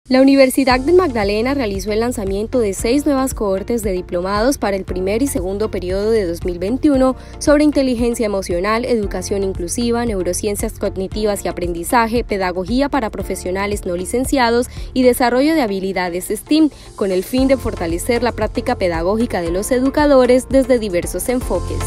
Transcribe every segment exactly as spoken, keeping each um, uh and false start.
La Universidad del Magdalena realizó el lanzamiento de seis nuevas cohortes de diplomados para el primer y segundo periodo de dos mil veintiuno sobre inteligencia emocional, educación inclusiva, neurociencias cognitivas y aprendizaje, pedagogía para profesionales no licenciados y desarrollo de habilidades STEAM, con el fin de fortalecer la práctica pedagógica de los educadores desde diversos enfoques.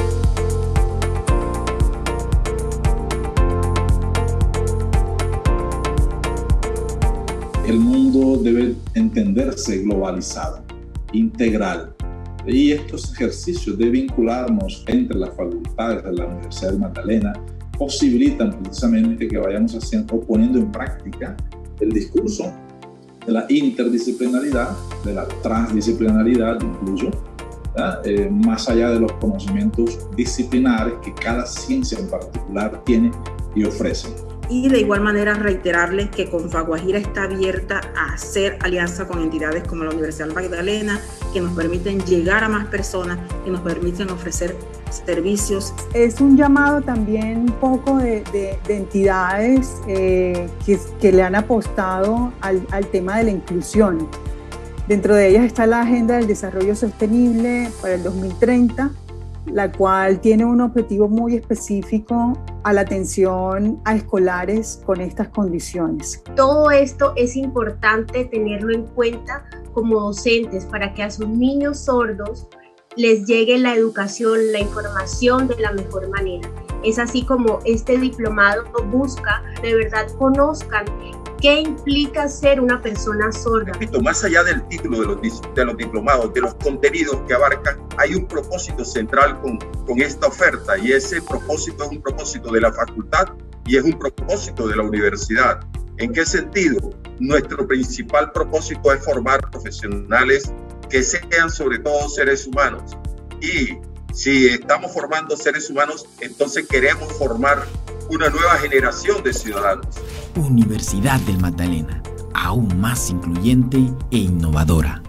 El mundo debe entenderse globalizado, integral, y estos ejercicios de vincularnos entre las facultades de la Universidad del Magdalena posibilitan precisamente que vayamos haciendo, poniendo en práctica el discurso de la interdisciplinaridad, de la transdisciplinaridad incluso, eh, más allá de los conocimientos disciplinares que cada ciencia en particular tiene y ofrece. Y de igual manera reiterarles que Confaguajira está abierta a hacer alianza con entidades como la Universidad Magdalena, que nos permiten llegar a más personas, que nos permiten ofrecer servicios. Es un llamado también un poco de, de, de entidades eh, que, que le han apostado al, al tema de la inclusión. Dentro de ellas está la Agenda del Desarrollo Sostenible para el dos mil treinta, la cual tiene un objetivo muy específico a la atención a escolares con estas condiciones. Todo esto es importante tenerlo en cuenta como docentes para que a sus niños sordos les llegue la educación, la información de la mejor manera. Es así como este diplomado busca de verdad conozcan qué implica ser una persona sorda. Repito, más allá del título de los, de los diplomados, de los contenidos que abarcan, hay un propósito central con, con esta oferta, y ese propósito es un propósito de la facultad y es un propósito de la universidad. ¿En qué sentido? Nuestro principal propósito es formar profesionales que sean sobre todo seres humanos, y si estamos formando seres humanos, entonces queremos formar una nueva generación de ciudadanos. Universidad del Magdalena, aún más incluyente e innovadora.